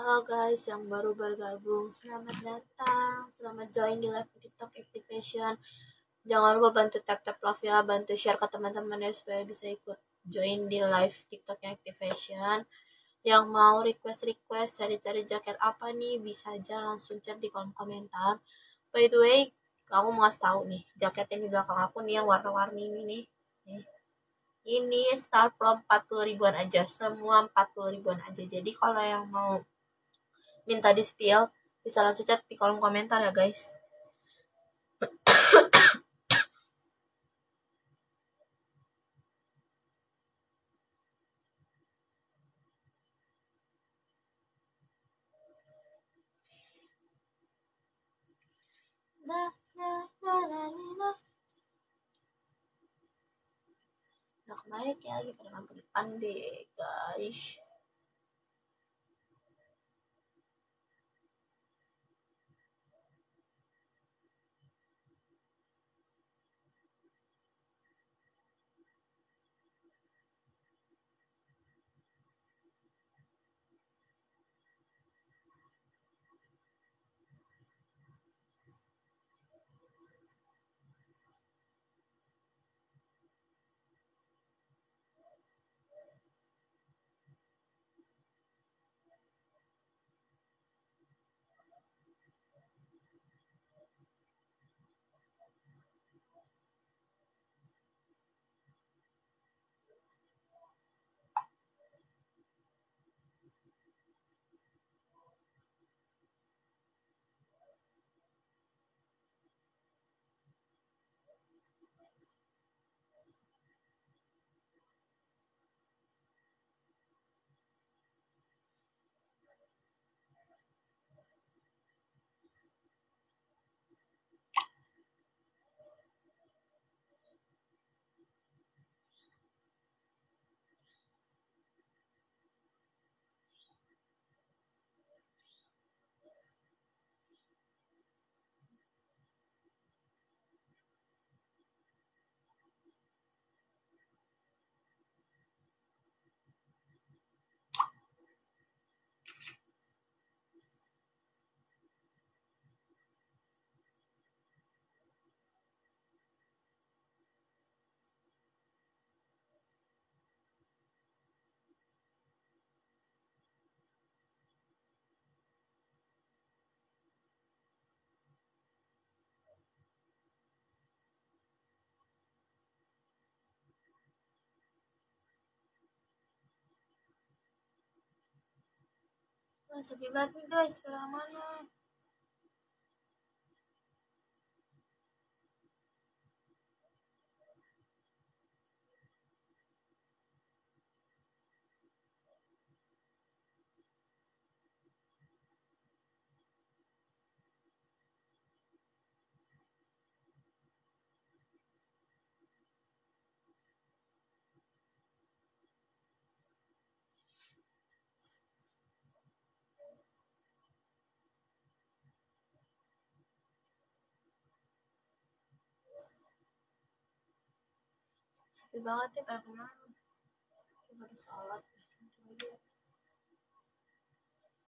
Halo guys yang baru bergabung, selamat datang, selamat join di live TikTok Activation. Jangan lupa bantu tap love ya, bantu share ke teman-teman ya supaya bisa ikut join di live TikTok Activation. Yang mau request cari-cari jaket apa nih, bisa aja langsung chat di kolom komentar. By the way, aku mau ngasih tahu nih, jaket yang di belakang aku nih yang warna-warni ini nih. Ini start from 40 ribuan aja, semua 40 ribuan aja. Jadi kalau yang mau minta di spill bisa langsung chat di kolom komentar ya guys. Nah kemarin ya lagi pada lampu depan deh guys. Sepi banget nih guys, mana? Sepi banget nih, pada kemana? Baru sholat.